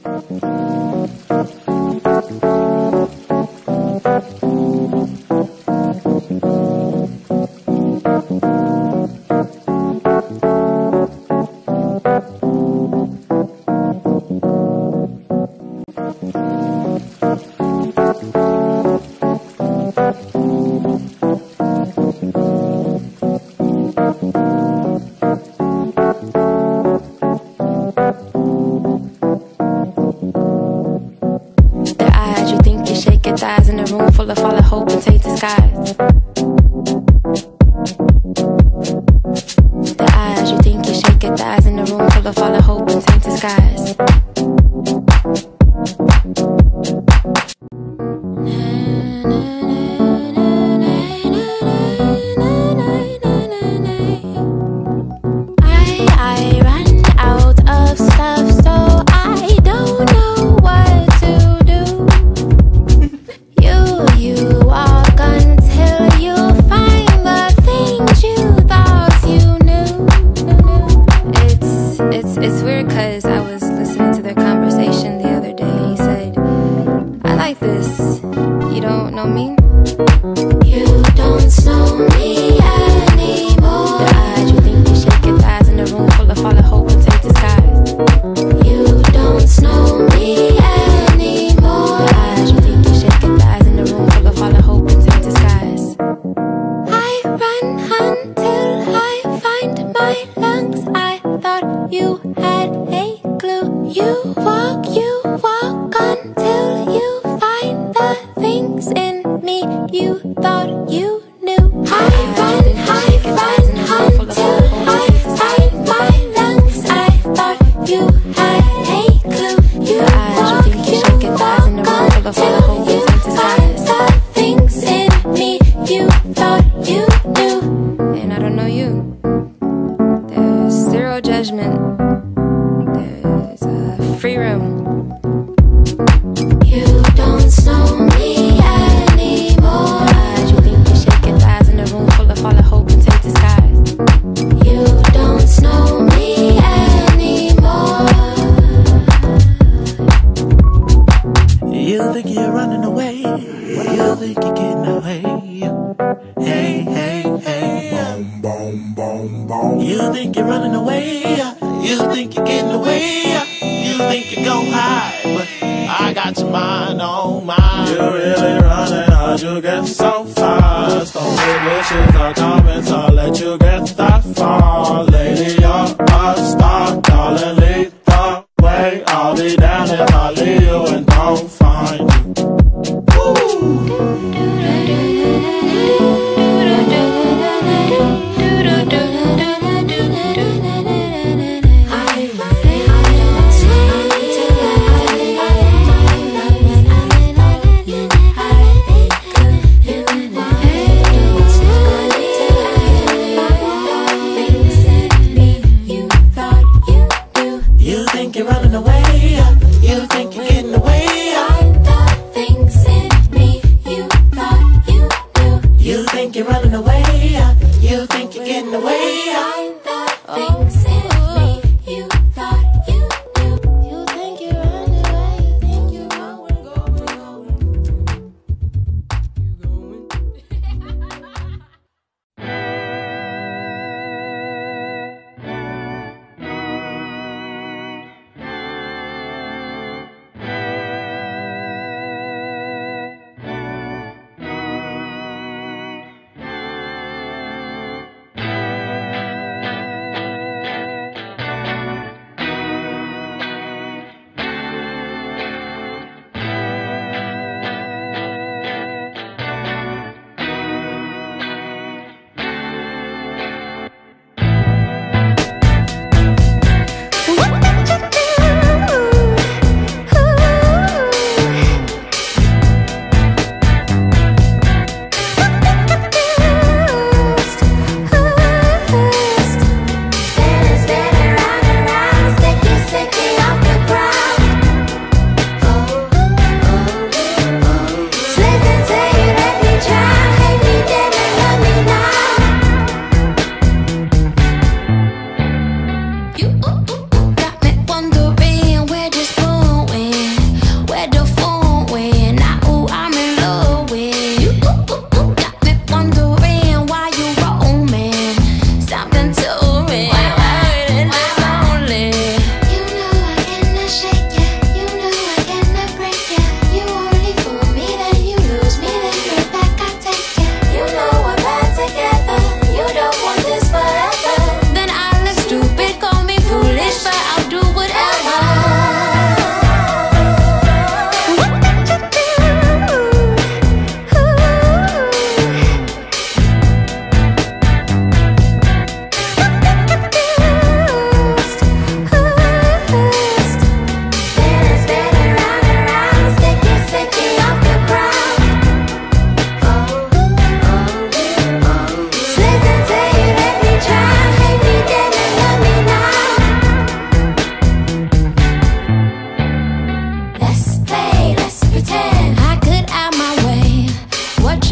Thighs in a room full of fallen hope and tainted skies. The eyes, you think you shake your thighs in a room full of fallen hope and tainted skies. I run out of stuff, so I don't know what to do. You walk until you find the things you thought you knew. It's weird cause I was listening to their conversation the other day. He said, I like this. You don't know me? You don't know me anymore. The eyes, you think you shake your thighs in a room full of fallen hope and tainted skies. You don't know me anymore. The eyes, you think you shake your thighs in a room full of fallen hope and tainted skies. I run until I find my lungs. I thought you had a clue. You walk until you find the things in me you thought you knew. I run until I find my lungs. I thought you had a clue. You walk until you find the things in me you thought you knew. And I don't know you. There's zero judgment. There's a free room. You don't know me anymore. You think you shake your thighs in a room full of fallen hope and tainted skies. You don't know me anymore. You think you're running away? You think you're getting away? Hey, hey, hey. Boom, boom, boom, boom. You think you're running away? You think you're getting away? You think you're gon' hide, but I got your mind on mine. You're really running, how'd you get so fast? Don't make wishes or comments, I'll let you get that far. Lady, you're a star, darling, lead the way. I'll be down if I leave you and don't find you. Woo! You think you're running away? You think you're getting away? Find the things in me you thought you knew. You think you're running away? You think you're getting away? Find the things in me you thought you knew. You think you're running away? You think you're going.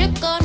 workscoconit.